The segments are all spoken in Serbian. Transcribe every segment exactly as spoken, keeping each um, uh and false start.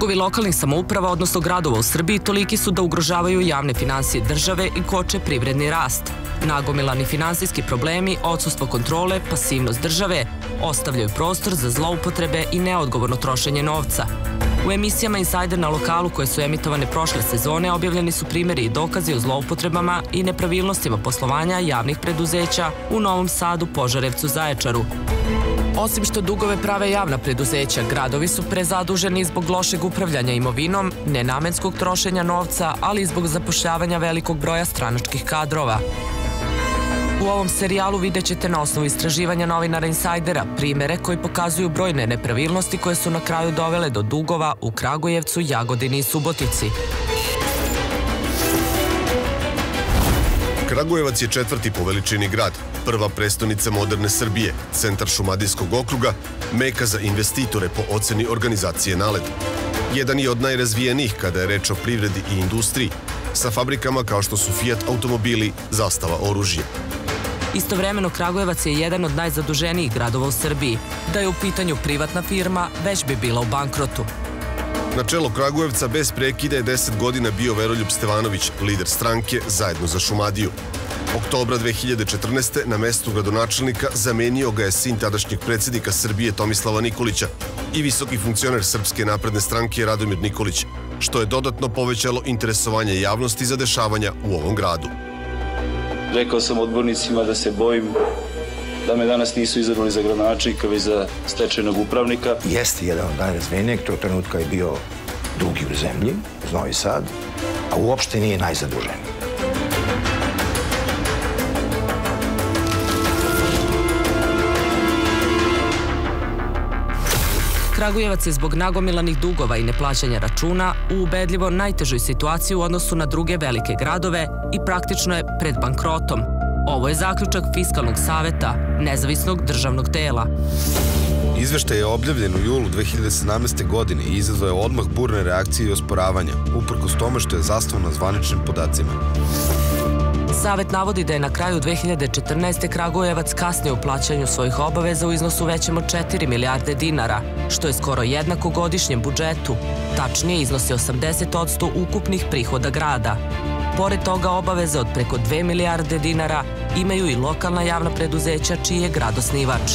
Dugovi lokalnih samouprava, odnosno gradova u Srbiji, toliki su da ugrožavaju javne finansije države i koče privredni rast. Nagomilani finansijski problemi, odsustvo kontrole, pasivnost države ostavljaju prostor za zloupotrebe i neodgovorno trošenje novca. U emisijama Insajder na lokalu koje su emitovane prošle sezone objavljeni su primjeri i dokazi o zloupotrebama i nepravilnostima poslovanja javnih preduzeća u Novom Sadu, Požarevcu, Zaječaru. Osim što dugove prave javna preduzeća, gradovi su prezaduženi zbog lošeg upravljanja imovinom, nenamenskog trošenja novca, ali i zbog zapošljavanja velikog broja stranačkih kadrova. U ovom serijalu vidjet ćete na osnovu istraživanja novinara Insajdera primere koji pokazuju brojne nepravilnosti koje su na kraju dovele do dugova u Kragujevcu, Jagodini i Subotici. Kragujevac je četvrti po veličini grad, prva prestonica moderne Srbije, centar Šumadijskog okruga, meka za investitore po oceni organizacije NALED. Jedan je od najrazvijenijih kada je reč o privredi i industriji, sa fabrikama kao što su Fiat automobili, Zastava oružje. Istovremeno, Kragujevac je jedan od najzaduženijih gradova u Srbiji. Da je u pitanju privatna firma, već bi bila u bankrotu. Na čelo Kragujevca bez prekida je deset godina bio Veroljub Stevanović, lider stranke Zajedno za Šumadiju. Oktobra dve hiljade četrnaeste. na mestu gradonačelnika zamenio ga je sin tadašnjeg predsjednika Srbije Tomislava Nikolića i visoki funkcioner Srpske napredne stranke Radomir Nikolić, što je dodatno povećalo interesovanje javnosti za dešavanja u ovom gradu. Rekao sam odbornicima da se bojim da me danas nisu izabrali za gradonačelnika, već za stečajnog upravnika. Jeste jedan od najrazvijenijeg, tog trenutka je bio drugi u zemlji, uz Novi Sad, a uopšte nije najzaduženiji. Kragujevac je zbog nagomilanih dugova i neplaćanja računa u ubedljivo najtežoj situaciji u odnosu na druge velike gradove i praktično je pred bankrotom. Ovo je zaključak Fiskalnog saveta, nezavisnog državnog tela. Izveštaj je objavljen u julu dve hiljade sedamnaeste. godine i izazvao je odmah burne reakcije i osporavanja, uprkos tome što je zasnovan na zvaničnim podacima. Savet navodi da je na kraju dve hiljade četrnaeste. Kragujevac kasnio u plaćanju svojih obaveza u iznosu većem od četiri milijarde dinara, što je skoro jednako godišnjem budžetu. Tačnije iznosi osamdeset posto ukupnih prihoda grada. Pored toga, obaveze od preko dve milijarde dinara imaju i lokalna javna preduzeća čiji je grad osnivač.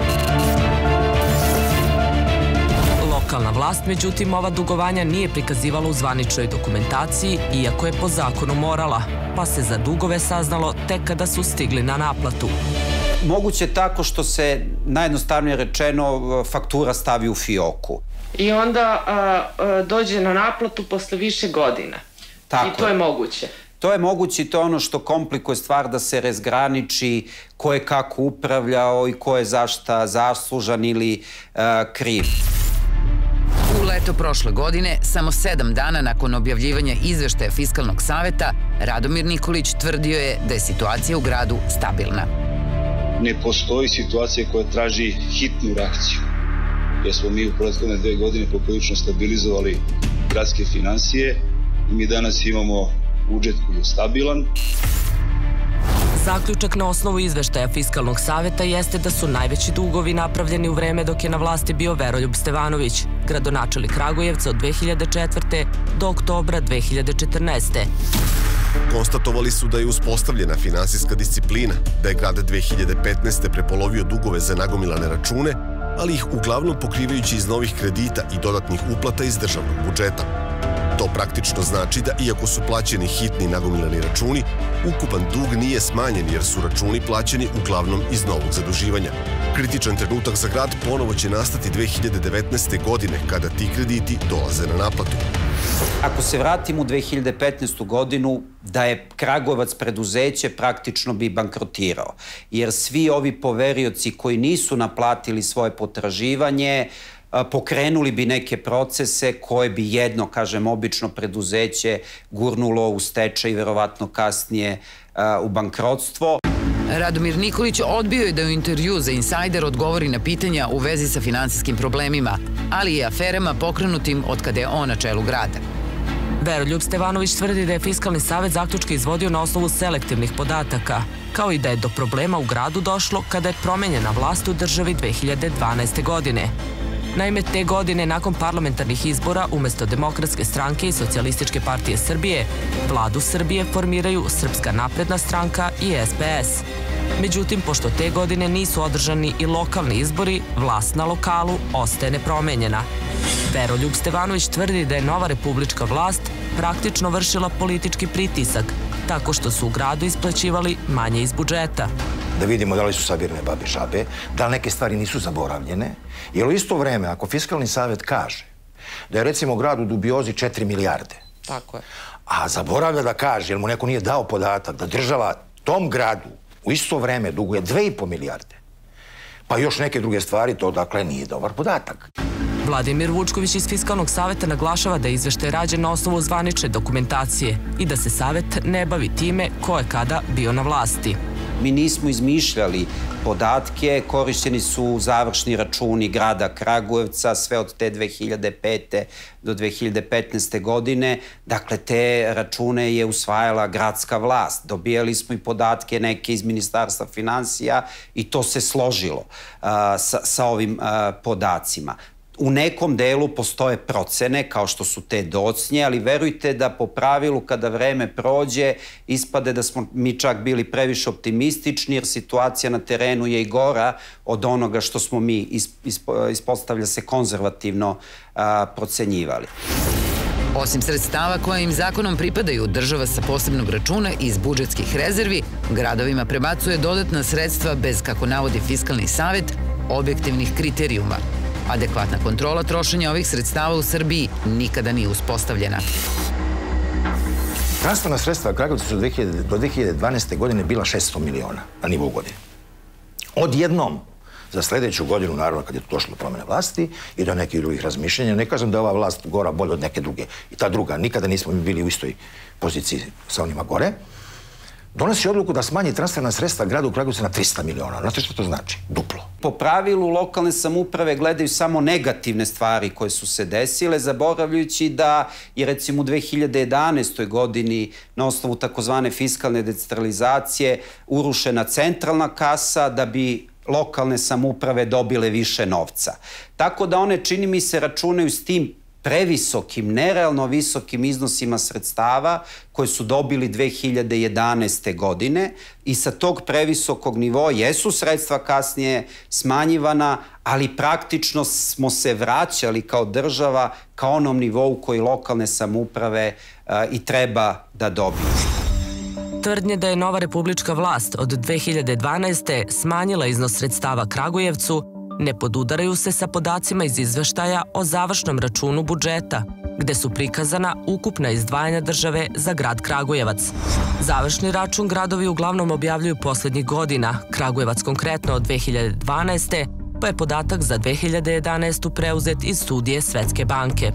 Lokalna vlast, međutim, ova dugovanja nije prikazivala u zvaničnoj dokumentaciji, iako je po zakonu morala, pa se za dugove saznalo tek kada su stigli na naplatu. Moguće tako što se, najjednostavnije rečeno, faktura stavi u fioku. I onda dođe na naplatu posle više godina. I to je moguće. To je moguće i to je ono što komplikuje stvar da se razgraniči ko je kako upravljao i ko je zašta zaslužan ili kriv. U leto prošle godine, samo sedam dana nakon objavljivanja izveštaja Fiskalnog saveta, Radomir Nikolić tvrdio je da je situacija u gradu stabilna. Ne postoji situacija koja traži hitnu reakciju, jer smo mi u prethodne dve godine poprilično stabilizovali gradske finansije i mi danas imamo budžet koji je stabilan. Zaključak na osnovu izveštaja Fiskalnog saveta jeste da su najveći dugovi napravljeni u vreme dok je na vlasti bio Veroljub Stevanović, gradonačelnik Kragujevca od dve hiljade četvrte. do oktobra dve hiljade četrnaeste. Konstatovali su da je uspostavljena finansijska disciplina, da je grad dve hiljade petnaeste. prepolovio dugove za nagomilane račune, ali ih uglavnom pokrivajući iz novih kredita i dodatnih uplata iz državnog budžeta. To praktično znači da, iako su plaćeni hitni nagomilani računi, ukupan dug nije smanjen jer su računi plaćeni uglavnom iz novog zaduživanja. Kritičan trenutak za grad ponovo će nastati dve hiljade devetnaeste. godine, kada ti krediti dolaze na naplatu. Ako se vratimo u dve hiljade petnaestu. godinu, da je Kragujevac preduzeće, praktično bi bankrotirao. Jer svi ovi poverioci koji nisu naplatili svoje potraživanje, pokrenuli bi neke procese koje bi jedno, kažem, obično preduzeće gurnulo u stečaj i verovatno kasnije u bankrotstvo. Radomir Nikolić odbio je da u intervju za Insajder odgovori na pitanja u vezi sa finansijskim problemima, ali i aferama pokrenutim od kada je on na čelu grada. Veroljub Stevanović tvrdi da je Fiskalni savet zaključke izvodio na osnovu selektivnih podataka, kao i da je do problema u gradu došlo kada je promenjena vlast u državi dve hiljade dvanaeste. godine. Naime, te godine nakon parlamentarnih izbora umesto Demokratske stranke i Socijalističke partije Srbije, vladu Srbije formiraju Srpska napredna stranka i S P S. Međutim, pošto te godine nisu održani i lokalni izbori, vlast na lokalu ostaje nepromenjena. Veroljub Stevanović tvrdi da je nova republička vlast praktično vršila politički pritisak, tako što su u gradu isplaćivali manje iz budžeta. Da vidimo da li su sabirne babe žabe, da li neke stvari nisu zaboravljene, jer u isto vreme, ako Fiskalni savet kaže da je recimo u gradu dubiozi četiri milijarde, tako je, a zaboravlja da kaže, jer mu neko nije dao podatak, da država tom gradu u isto vreme duguje dve i po milijarde, pa još neke druge stvari, to dakle nije dobar podatak. Vladimir Vučković iz Fiskalnog saveta naglašava da je izveštaj rađen na osnovu zvanične dokumentacije i da se savet ne bavi time ko je kada bio na vlasti. Mi nismo izmišljali podatke, korišćeni su završni računi grada Kragujevca, sve od te dve hiljade pete do dve hiljade petnaeste godine. Dakle, te račune je usvajala gradska vlast. Dobijali smo i podatke neke iz Ministarstva finansija i to se složilo sa, sa ovim podacima. U nekom delu postoje procene, kao što su te docnje, ali verujte da po pravilu kada vreme prođe ispade da smo mi čak bili previše optimistični, jer situacija na terenu je i gora od onoga što smo mi ispostavlja se konzervativno procenjivali. Osim sredstava koja im zakonom pripadaju, država sa posebnog računa iz budžetskih rezervi gradovima prebacuje dodatna sredstva bez, kako navodi Fiskalni savet, objektivnih kriterijuma. Adekvatna kontrola trošenja ovih sredstava u Srbiji nikada nije uspostavljena. Transferna sredstva Kragujevca su do dve hiljade dvanaeste. godine bila šesto miliona na nivou godine. Odjednom, za sledeću godinu, naravno, kad je to došlo do promene vlasti i do nekih drugih razmišljenja, ne kažem da je ova vlast gora bolje od neke druge. I ta druga, nikada nismo bili u istoj poziciji sa onima gore, donosi odluku da smanji transferna sredstva gradu Kragujevca na trista miliona. Znate što to znači? Duplo. Po pravilu, lokalne samouprave gledaju samo negativne stvari koje su se desile, zaboravljajući da je recimo u dve hiljade jedanaestoj. godini na osnovu takozvane fiskalne decentralizacije urušena centralna kasa da bi lokalne samouprave dobile više novca. Tako da one, čini mi se, računaju s tim previsokim, nerealno visokim iznosima sredstava koje su dobili dve hiljade jedanaeste. godine i sa tog previsokog nivoa jesu sredstva kasnije smanjivana, ali praktično smo se vraćali kao država ka onom nivou koji lokalne samouprave i treba da dobiju. Tvrdnje da je nova republička vlast od dve hiljade dvanaeste. smanjila iznos sredstava Kragujevcu ne podudaraju se sa podacima iz izveštaja o završnom računu budžeta, gde su prikazana ukupna izdvajanja države za grad Kragujevac. Završni račun gradovi uglavnom objavljuju poslednjih godina, Kragujevac konkretno od dve hiljade dvanaeste. pa je podatak za dve hiljade jedanaestu. preuzet iz studije Svetske banke.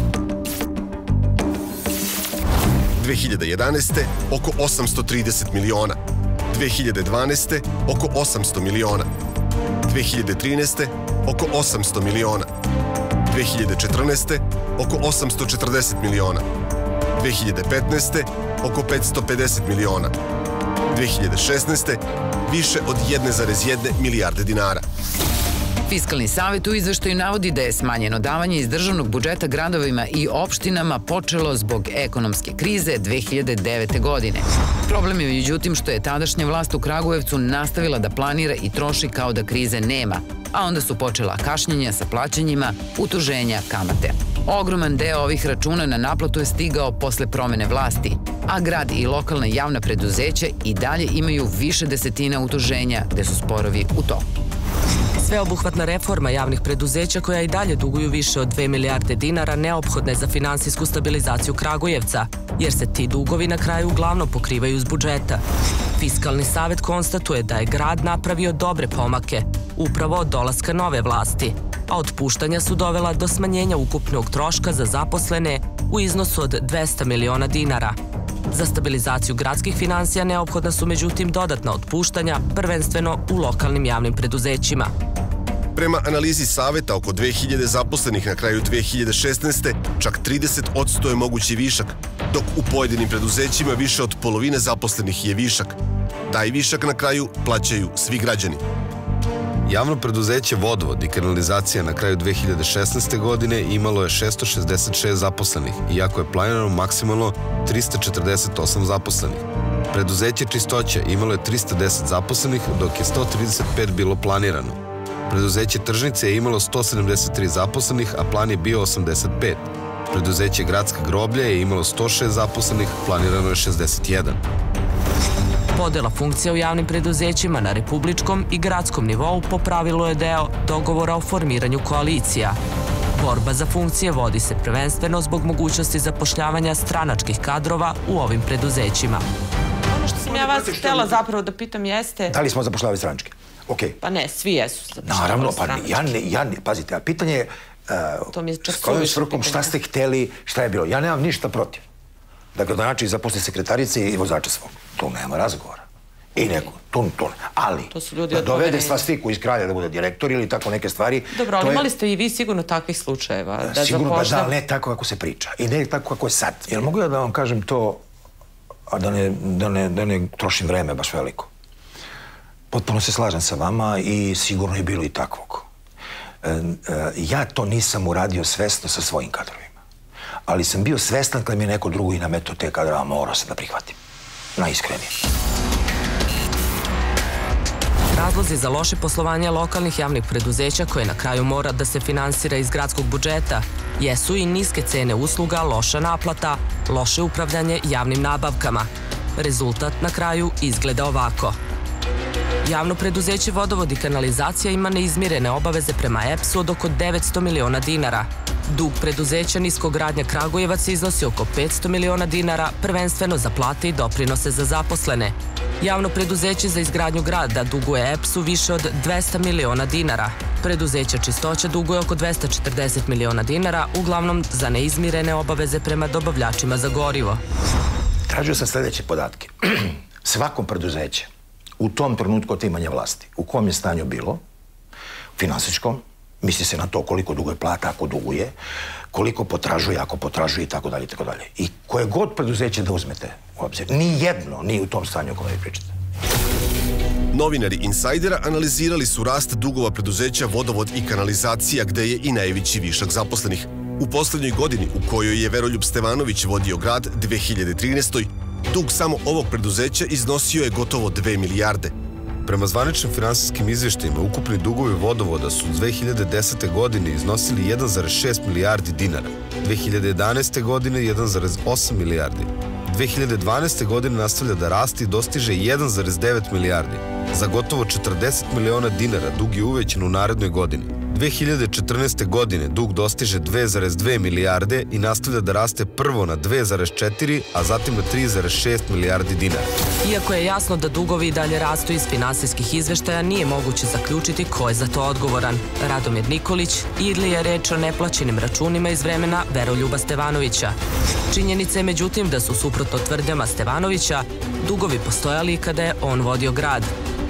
dve hiljade jedanaeste. oko osamsto trideset miliona, dve hiljade dvanaeste. oko osamsto miliona, dve hiljade trinaeste. oko osamsto miliona, dve hiljade četrnaeste. oko osamsto četrdeset miliona, dve hiljade petnaeste. oko petsto pedeset miliona, dve hiljade šesnaeste. više od jedne zarez jedne milijarde dinara. Fiskalni savet u izveštaju navodi da je smanjeno davanje iz državnog budžeta gradovima i opštinama počelo zbog ekonomske krize dve hiljade devete. godine. Problem je međutim što je tadašnja vlast u Kragujevcu nastavila da planira i troši kao da krize nema, a onda su počela kašnjenja sa plaćanjima, utuženja, kamate. Ogroman deo ovih računa na naplatu je stigao posle promene vlasti, a grad i lokalna javna preduzeća i dalje imaju više desetina utuženja gde su sporovi u toku. Sveobuhvatna reforma javnih preduzeća koja i dalje duguju više od dve milijarde dinara neophodna je za finansijsku stabilizaciju Kragujevca, jer se ti dugovi na kraju uglavnom pokrivaju iz budžeta. Fiskalni savet konstatuje da je grad napravio dobre pomake, upravo od dolaska nove vlasti, a otpuštanja su dovela do smanjenja ukupnog troška za zaposlene u iznosu od dvesta miliona dinara. Za stabilizaciju gradskih finansija neophodna su međutim dodatna otpuštanja, prvenstveno u lokalnim javnim preduzećima. Prema analizi saveta, oko dve hiljade zaposlenih na kraju dve hiljade šesnaeste. čak trideset posto je mogući višak, dok u pojedinim preduzećima više od polovine zaposlenih je višak. Taj višak na kraju plaćaju svi građani. Javno preduzeće Vodovod i kanalizacija na kraju dve hiljade šesnaeste. godine imalo je šesto šezdeset šest zaposlenih, iako je planirano maksimalno trista četrdeset osam zaposlenih. Preduzeće Čistoća imalo je trista deset zaposlenih, dok je sto trideset pet bilo planirano. Preduzeće Tržnice je imalo sto sedamdeset tri zaposlenih, a plan je bio osamdeset pet. Preduzeće Gradska groblja je imalo sto šest zaposlenih, planirano je šezdeset jedan. Podela funkcija u javnim preduzećima na republičkom i gradskom nivou po pravilu je deo dogovora o formiranju koalicija. Borba za funkcije vodi se prvenstveno zbog mogućnosti zapošljavanja stranačkih kadrova u ovim preduzećima. Ono što sam ja vas htela zapravo da pitam jeste... Da li smo zapošljavali stranačke? Okej. Pa ne, svi jesu zapošljavali Naravno, stranačke. pa ja ne, ja ne, pazite, a pitanje je s kojom svrhom, šta ste hteli, šta je bilo. Ja nemam ništa protiv. Dakle, da način zaposli sekretarice i vozača svog. Tu nema razgovora. I neko, tun, tun. Ali, da dovede svastiku iz Kralja da bude direktor ili tako neke stvari... Dobro, ali imali ste i vi sigurno takvih slučajeva. Sigurno, pa da, ne tako kako se priča. I ne tako kako je sad. Jel mogu ja da vam kažem to, a da ne trošim vreme baš veliko? Potpuno se slažem sa vama i sigurno je bilo i takvog. Ja to nisam uradio svesno sa svojim kadrovima. Ali sam bio svestan kada mi je neko drugo i nametao te kadrova, morao sam da prihvatim. Najiskrenije. Razlozi za loše poslovanje lokalnih javnih preduzeća koje na kraju mora da se finansira iz gradskog budžeta jesu i niske cene usluga, loša naplata, loše upravljanje javnim nabavkama. Rezultat na kraju izgleda ovako. Javno preduzeće Vodovod i kanalizacija ima neizmirene obaveze prema E P S-u od oko devetsto miliona dinara. Dug preduzeća Niskogradnja Kragujevac iznosi oko petsto miliona dinara, prvenstveno za plate i doprinose za zaposlene. Javno preduzeće za izgradnju grada duguje E P S-u više od dvesta miliona dinara. Preduzeće Čistoća duguje oko dvesta četrdeset miliona dinara, uglavnom za neizmirene obaveze prema dobavljačima za gorivo. Tražio sam sledeće podatke. Svakom preduzeće u tom trenutku otimanja vlasti, u kom je stanju bilo, finansijskom, misli se na to koliko duguje plata ako duguje, koliko potražuje ako potražuje i tako dalje i tako dalje. I koje god preduzeće da uzmete u obzir, ni jedno nije u tom stanju o kome vi pričate. Novinari Insajdera analizirali su rast dugova preduzeća Vodovod i kanalizacija, gde je i najveći višak zaposlenih. U poslednjoj godini u kojoj je Veroljub Stevanović vodio grad, dve hiljade trinaestoj. dug samo ovog preduzeća iznosio je gotovo dve milijarde. Prema zvaničnim finansijskim izveštajima, ukupni dugovi Vodovoda su u dve hiljade desete. godine iznosili jedan zarez šest milijardi dinara, dve hiljade jedanaeste. godine jedan zarez osam milijardi. dve hiljade dvanaeste. godine nastavlja da raste i dostiže jedan zarez devet milijardi. Za gotovo četrdeset miliona dinara dug je uvećan u narednoj godini. dve hiljade četrnaeste. godine dug dostiže dve zarez dve milijarde i nastavlja da raste prvo na dve zarez četiri, a zatim na tri zarez šest milijardi dinara. Iako je jasno da dugovi i dalje rastu iz finansijskih izveštaja, nije moguće zaključiti ko je za to odgovoran. Radomir Nikolić ili je reč o neplaćenim računima iz vremena Veroljuba Stevanovića. Činjenica je međutim da su suprotno tvrdnjama Stevanovića dugovi postojali kada je on vodio grad.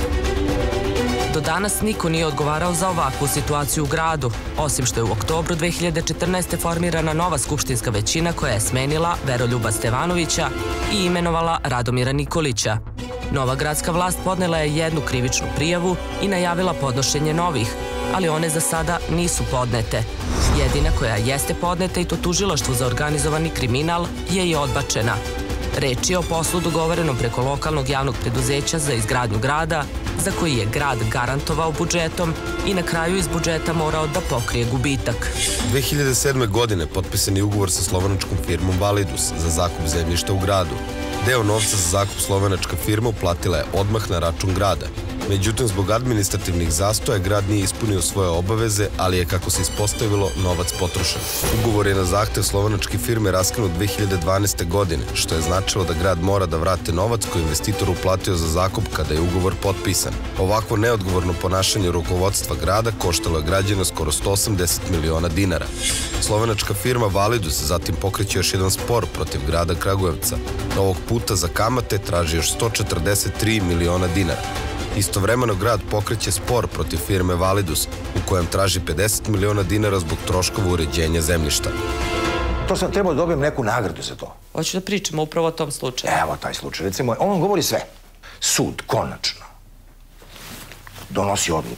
Do danas niko nije odgovarao za ovakvu situaciju u gradu, osim što je u oktobru dve hiljade četrnaeste. formirana nova skupštinska većina koja je smenila Veroljuba Stevanovića i imenovala Radomira Nikolića. Nova gradska vlast podnela je jednu krivičnu prijavu i najavila podnošenje novih, ali one za sada nisu podnete. Jedina koja jeste podneta, i to tužilaštvu za organizovani kriminal, je i odbačena. Reč je o poslu dogovorenom preko lokalnog javnog preduzeća za izgradnju grada, za koji je grad garantovao budžetom i na kraju iz budžeta morao da pokrije gubitak. dve hiljade sedme. godine potpisan je ugovor sa slovenačkom firmom Validus za zakup zemljišta u gradu. Deo novca za zakup slovenačka firma uplatila je odmah na račun grada. Međutim, zbog administrativnih zastoja grad nije ispunio svoje obaveze, ali je, kako se ispostavilo, novac potrošen. Ugovor je na zahtev slovenačke firme raskinut dve hiljade dvanaeste. godine, što je značilo da grad mora da vrate novac koji je investitor uplatio za zakup kada je ugovor potpisan. Ovako neodgovorno ponašanje rukovodstva grada koštalo je građana skoro sto osamdeset miliona dinara. Slovenačka firma Validus zatim pokreće još jedan spor protiv grada Kragujevca. Ovog puta za kamate traži još sto četrdeset tri miliona dinara. Istovremeno grad pokreće spor protiv firme Validus, u kojem traži pedeset miliona dinara zbog troškova uređenja zemljišta. To sam trebao da dobijem neku nagradu za to. Hoću da pričamo upravo o tom slučaju. Evo taj slučaj. Recimo, on govori sve. Sud, konačno, donosi odluku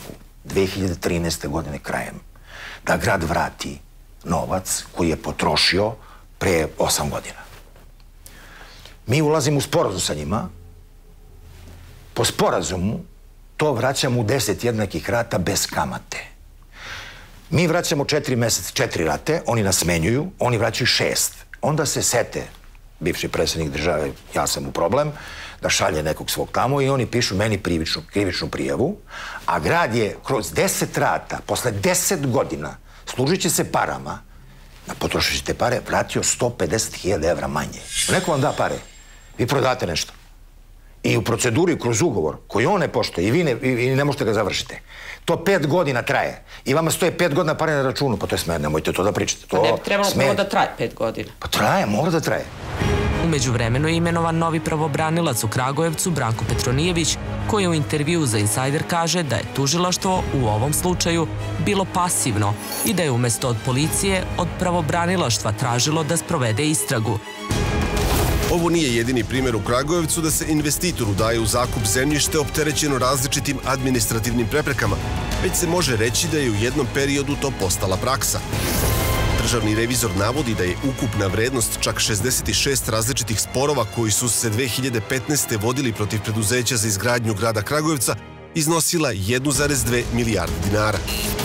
dve hiljade trinaeste. godine krajem da grad vrati novac koji je potrošio pre osam godina. Mi ulazimo u sporazum sa njima. Po sporazumu to vraćamo u deset jednakih rata bez kamate. Mi vraćamo četiri meseca, četiri rate, oni nas smenjuju, oni vraćaju šest. Onda se sete, bivši predsjednik države, ja sam u problem, da šalje nekog svog tamo i oni pišu meni krivičnu prijavu, a grad je kroz deset rata, posle deset godina, služeći se parama, na potrošeći te pare, vratio sto pedeset hiljada evra manje. Neko vam da pare, vi prodate nešto. I u proceduri, kroz ugovor, koji on ne poštuje i vi ne, i ne možete ga završite, to pet godina traje. I vama stoje pet godina pare na računu, pa to je smer, nemojte to da pričate. Pa ne bi trebalo prvo da traje pet godina. Pa traje, mora da traje. Umeđu vremenu je imenovan novi pravobranilac u Kragujevcu, Branko Petronijević, koji u intervju za Insider kaže da je tužilaštvo u ovom slučaju bilo pasivno i da je umesto od policije od pravobranilaštva tražilo da sprovede istragu. Ovo nije jedini primjer u Kragujevcu da se investitoru daje u zakup zemljište opterećeno različitim administrativnim preprekama, već se može reći da je u jednom periodu to postala praksa. Državni revizor navodi da je ukupna vrednost čak šezdeset šest različitih sporova koji su se dve hiljade petnaeste. vodili protiv preduzeća za izgradnju grada Kragujevca iznosila jednu zarez dve milijarde dinara.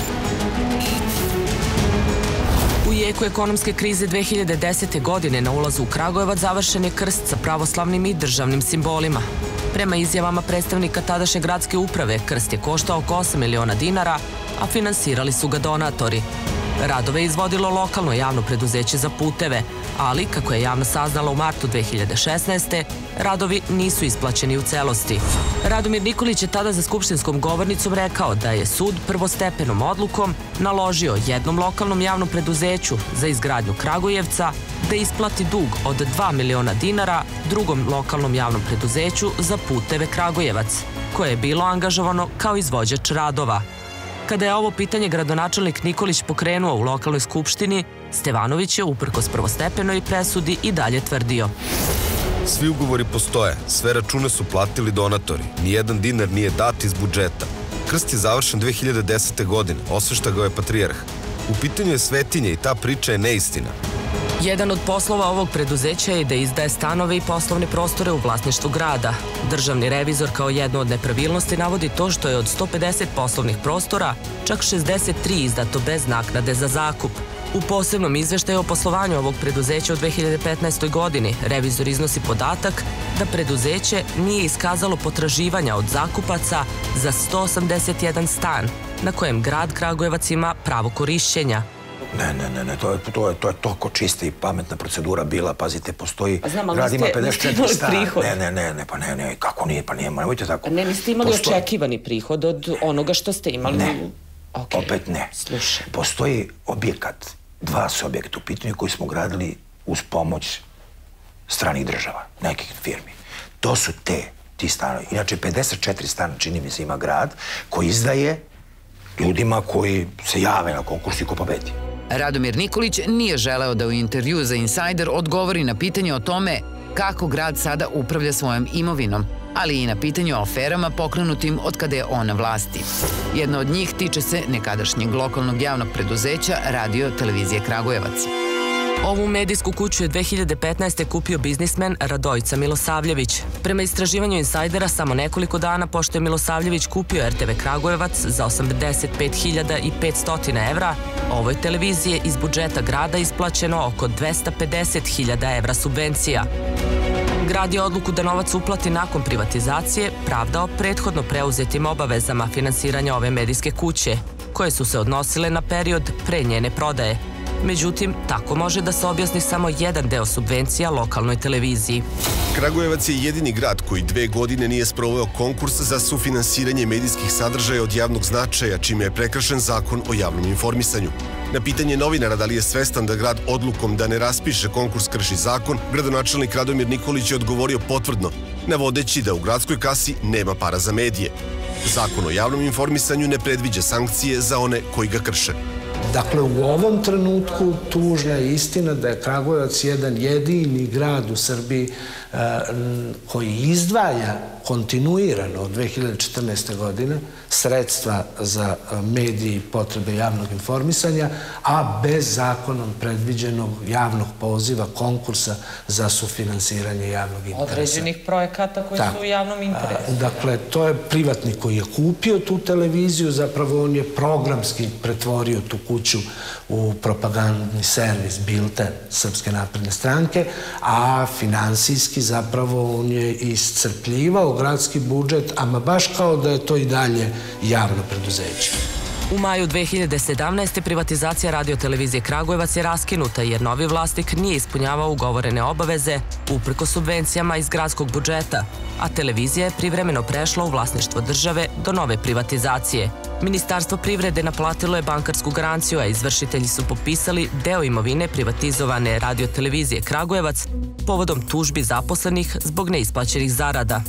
U jeku ekonomske krize dve hiljade desete. godine na ulazu u Kragujevac završen je krst sa pravoslavnim i državnim simbolima. Prema izjavama predstavnika tadašnje gradske uprave, krst je koštao oko osam miliona dinara, a finansirali su ga donatori. Radove je izvodilo lokalno javno preduzeće za puteve, ali, kako je javno saznala u martu dve hiljade šesnaeste. radovi nisu isplaćeni u celosti. Radomir Nikolić je tada za skupštinskom govornicom rekao da je sud prvostepenom odlukom naložio jednom lokalnom javnom preduzeću za izgradnju Kragujevca da isplati dug od dva miliona dinara drugom lokalnom javnom preduzeću za puteve Kragujevac, koje je bilo angažovano kao izvođač radova. Kada je ovo pitanje gradonačelnik Nikolić pokrenuo u lokalnoj skupštini, Stevanović je uprkos prvostepenoj presudi i dalje tvrdio: Svi ugovori postoje, sve račune su platili donatori, nijedan dinar nije dat iz budžeta. Krst je završen dve hiljade desete. godine, osvešta ga je patrijarh. U pitanju je svetinje i ta priča je neistina. Jedan od poslova ovog preduzeća je da izdaje stanove i poslovne prostore u vlasništvu grada. Državni revizor kao jednu od nepravilnosti navodi to što je od sto pedeset poslovnih prostora čak šezdeset tri izdato bez naknade za zakup. U posebnom izveštaju o poslovanju ovog preduzeća u dve hiljade petnaestoj. godini revizor iznosi podatak da preduzeće nije iskazalo potraživanja od zakupaca za sto osamdeset jedan stan, na kojem grad Kragujevac ima pravo korišćenja. Ne, ne, ne, ne, to je, to je, to je toliko čista i pametna procedura bila, pazite, postoji, grad ima pedeset četiri stana. Ne, ne, ne, ne, pa ne, ne, kako nije, pa nije, nemojte tako. Ne, niste imali očekivani prihod od onoga što ste imali? Ne, opet ne. Postoji objekat, dva su objekta u pitanju koji smo gradili uz pomoć stranih država, nekih firmi. To su te, ti stanovi. Inače, pedeset četiri stana, čini mi se, ima grad koji izdaje ljudima koji se jave na konkurs i ko pobedi. Radomir Nikolić nije želeo da u intervju za Insider odgovori na pitanje o tome kako grad sada upravlja svojom imovinom, ali i na pitanje o aferama pokrenutim od kada je on na vlasti. Jedna od njih tiče se nekadašnjeg lokalnog javnog preduzeća Radio Televizije Kragujevac. Ovu medijsku kuću je dve hiljade petnaeste. kupio biznismen Radojica Milosavljević. Prema istraživanju Insajdera, samo nekoliko dana pošto je Milosavljević kupio er te ve Kragujevac za osamdeset pet hiljada petsto evra, ovoj televiziji je iz budžeta grada isplaćeno oko dvesta pedeset hiljada evra subvencija. Grad je odluku da novac uplati nakon privatizacije pravdao prethodno preuzetim obavezama finansiranja ove medijske kuće, koje su se odnosile na period pre njene prodaje. Međutim, tako može da se objasni samo jedan deo subvencija lokalnoj televiziji. Kragujevac je jedini grad koji dve godine nije sproveo konkurs za sufinansiranje medijskih sadržaja od javnog značaja, čime je prekršen zakon o javnom informisanju. Na pitanje novinara da li je svestan da grad odlukom da ne raspiše konkurs krši zakon, gradonačelnik Radomir Nikolić je odgovorio potvrdno, navodeći da u gradskoj kasi nema para za medije. Zakon o javnom informisanju ne predviđa sankcije za one koji ga krše. Dakle, u ovom trenutku tužna je istina da je Kragujevac jedan jedini grad u Srbiji koji izdvaja kontinuirano od dve hiljade četrnaeste. godine sredstva za medije i potrebe javnog informisanja, a bez zakonom predviđenog javnog poziva, konkursa za sufinansiranje javnog interesa. Određenih projekata koji su u javnom interesu. Dakle, to je privatnik koji je kupio tu televiziju, zapravo on je programski pretvorio tu kuću u propagandni servis Bilten Srpske napredne stranke, a finansijski zapravo on je iscrpljivao gradski budžet, ama baš kao da je to i dalje javno preduzeće. U maju dve hiljade sedamnaeste. privatizacija radiotelevizije Kragujevac je raskinuta jer novi vlasnik nije ispunjavao ugovorene obaveze uprko subvencijama iz gradskog budžeta, a televizija je privremeno prešla u vlasništvo države do nove privatizacije. Ministarstvo privrede naplatilo je bankarsku garanciju, a izvršitelji su popisali deo imovine privatizovane radiotelevizije Kragujevac povodom tužbi zaposlenih zbog neisplaćenih zarada.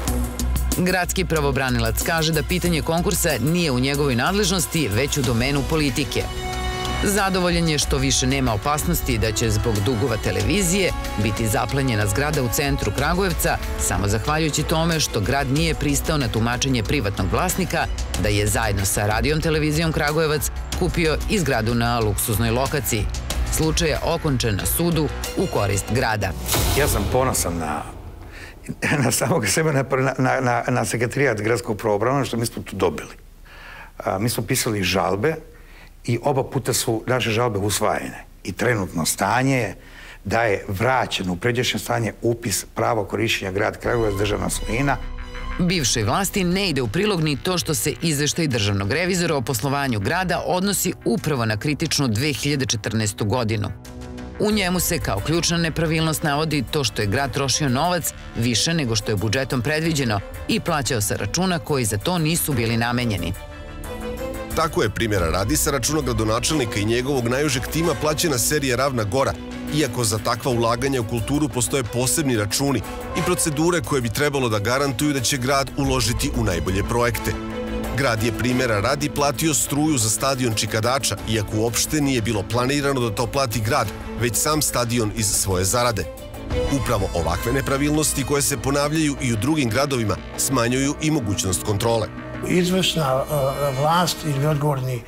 Gradski pravobranilac kaže da pitanje konkursa nije u njegovoj nadležnosti, već u domenu politike. Zadovoljan je što više nema opasnosti da će zbog dugova televizije biti zaplenjena zgrada u centru Kragujevca, samo zahvaljujući tome što grad nije pristao na tumačenje privatnog vlasnika da je zajedno sa radijom televizijom Kragujevac kupio i zgradu na luksuznoj lokaciji. Slučaj je okončan na sudu u korist grada. Ja sam ponosan na na samog sebe, na sekretarijat gradskog pravobranilaštva, što mi smo tu dobili. Mi smo pisali žalbe i oba puta su naše žalbe usvajene. I trenutno stanje je da je vraćeno u pređašnje stanje upis pravo korišćenja grad Kragujevac, državna svojina. Bivšoj vlasti ne ide u prilog ni to što se izveštaj državnog revizora o poslovanju grada odnosi upravo na kritičnu dve hiljade četrnaestu. godinu. U njemu se kao ključna nepravilnost navodi to što je grad trošio novac više nego što je budžetom predviđeno i plaćao sa računa koji za to nisu bili namenjeni. Tako je primjera radi sa računa gradonačelnika i njegovog najužeg tima plaćena serija Ravna Gora, iako za takva ulaganja u kulturu postoje posebni računi i procedure koje bi trebalo da garantuju da će grad uložiti u najbolje projekte. Grad je primjera radi platio struju za stadion Čikadača, iako uopšte nije bilo planirano da to plati grad, već sam stadion iz svoje zarade. Upravo ovakve nepravilnosti koje se ponavljaju i u drugim gradovima smanjuju i mogućnost kontrole. Izvršna vlast ili odgovorni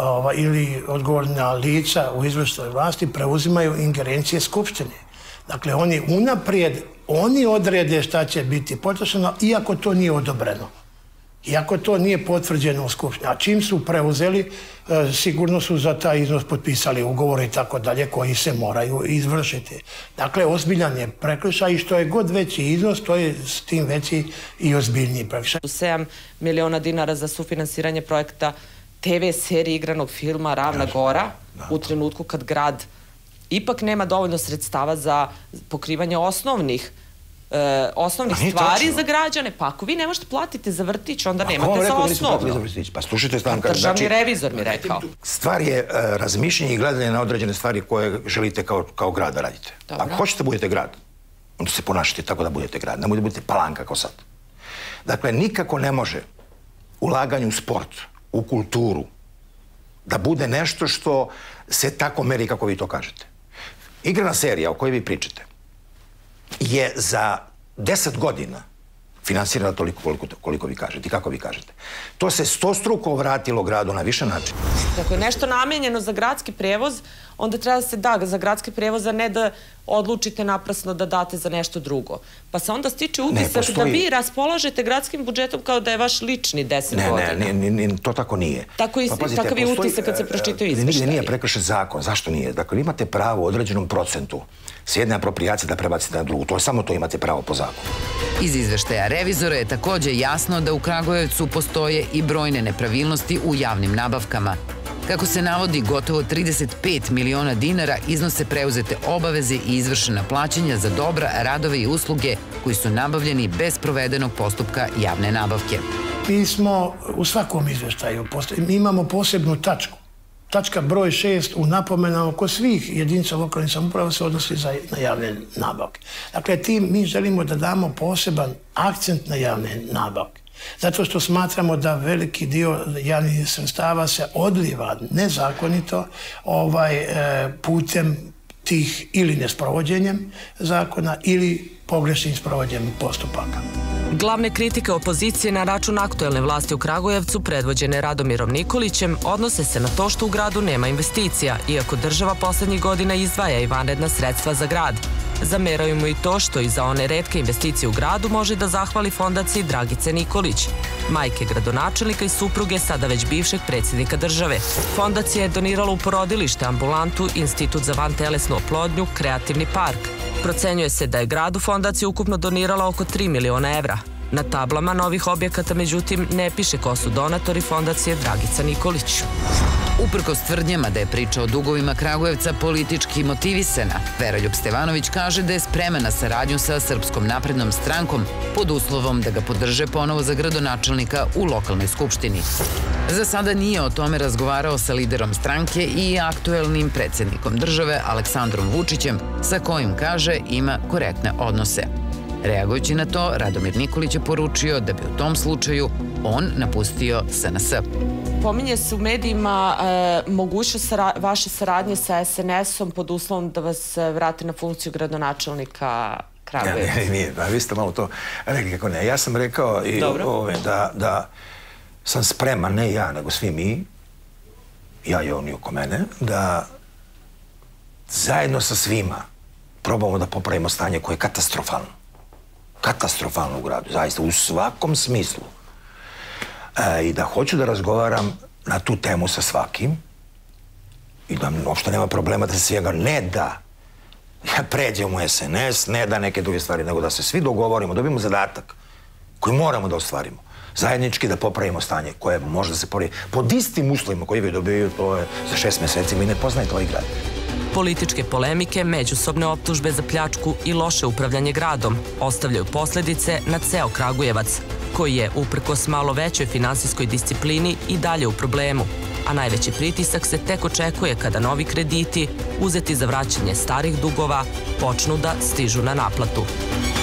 ili odgovorna lica u izvršnoj vlasti preuzimaju ingerencije Skupštine. Dakle, oni unaprijed, oni odrede šta će biti potrošeno, iako to nije odobreno. Iako to nije potvrđeno u Skupštini. A čim su preuzeli, sigurno su za taj iznos potpisali ugovore i tako dalje koji se moraju izvršiti. Dakle, ozbiljan je prekršaj i što je god veći iznos, to je s tim veći i ozbiljniji prekršaj. sedam miliona dinara za sufinansiranje projekta te ve serije igranog filma Ravna Gora u trenutku kad grad ipak nema dovoljno sredstava za pokrivanje osnovnih osnovnih stvari za građane. Pa ako vi ne možete platiti za vrtić, onda nemate za osnovno. Pa slušajte, Stanka. Državni revizor mi rekao. Stvar je razmišljenje i gledanje na određene stvari koje želite kao grad da radite. Ako hoćete da budete grad, onda se ponašate tako da budete grad. Nemojte da budete palanka kao sad. Dakle, nikako ne može ulaganje u sport, u kulturu, da bude nešto što se tako meri kako vi to kažete. Igrana serija o kojoj vi pričate je za deset godina finansirana toliko koliko vi kažete i kako vi kažete. To se stostruko vratilo gradu na više načina. Ako je nešto namenjeno za gradski prevoz, onda treba da se da za gradski prevoz, a ne da odlučite naprasno da date za nešto drugo. Pa se onda stiče utisak da vi raspolažete gradskim budžetom kao da je vaš lični deset godina. Ne, ne, to tako nije. Takav je utisak kad se pročitaju izveštaji. Nigde nije prekršen zakon. Zašto nije? Dakle, imate pravo u određenom procentu s jedne aproprijacije da prebacite na drugu. To je samo to imate pravo po zakonu. Iz izveštaja revizora je takođe jasno da u Kragujevcu postoje i brojne nepravilnosti u javnim nabavkama. Kako se navodi, gotovo trideset pet miliona dinara iznose preuzete obaveze i izvršena plaćanja za dobra, radove i usluge koji su nabavljeni bez provedenog postupka javne nabavke. Mi smo u svakom izveštaju, mi imamo posebnu tačku. Tačka broj šest u napomenama kod svih jedinica lokalnih samouprava se odnosi na javne nabavke. Dakle, tim mi želimo da damo poseban akcent na javne nabavke. Zato što smatramo da veliki dio javnih sredstava se odliva nezakonito ovaj, putem tih ili nesprovođenjem zakona ili pogrešnim sprovođenjem postupaka. Glavne kritike opozicije na račun aktuelne vlasti u Kragujevcu, predvođene Radomirom Nikolićem, odnose se na to što u gradu nema investicija, iako država poslednjih godina izdvaja i vanredna sredstva za grad. Zameraju mu i to što i za one retke investicije u gradu može da zahvali fondaciji Dragice Nikolić, majke gradonačelnika i supruge sada već bivšeg predsjednika države. Fondacija je donirala u porodilište, ambulantu, institut za vantelesnu oplodnju, kreativni park. Procenjuje se da je gradu fondacija ukupno donirala oko tri miliona evra. Na tablama novih objekata, međutim, ne piše ko su donatori fondacije Dragica Nikolić. Uprkos tvrdnjama da je priča o dugovima Kragujevca politički motivisana, Veroljub Stevanović kaže da je spreman na saradnju sa Srpskom naprednom strankom pod uslovom da ga podrže ponovo za gradonačelnika u lokalnoj skupštini. Za sada nije o tome razgovarao sa liderom stranke i aktuelnim predsjednikom države Aleksandrom Vučićem, sa kojim, kaže, ima korektne odnose. Reagujući na to, Radomir Nikolić je poručio da bi u tom slučaju on napustio S N S. Pominje se u medijima mogućnost vaše saradnje sa S N S-om pod uslovom da vas vrati na funkciju gradonačelnika Kragujevca. Ne, nije, vi ste malo to rekli kako ne. Ja sam rekao da sam spreman, ne ja, nego svi mi, ja i oni oko mene, da zajedno sa svima probamo da popravimo stanje koje je katastrofalno. Katastrofalno u gradu, zaista, u svakom smislu. I da hoću da razgovaram na tu temu sa svakim i da uopšte nema problema da se svega ne da pređemo u S N S, ne da neke druge stvari, nego da se svi dogovorimo, dobijemo zadatak koji moramo da ostvarimo. Zajednički da popravimo stanje koje može da se popravi pod istim uslovima koji vi dobiju za šest meseci. Mi ne poznajete ovaj grad. Političke polemike, međusobne optužbe za pljačku i loše upravljanje gradom ostavljaju posledice na ceo Kragujevac, koji je, uprkos malo većoj finansijskoj disciplini, i dalje u problemu, a najveći pritisak se tek očekuje kada novi krediti, uzeti za vraćanje starih dugova, počnu da stižu na naplatu.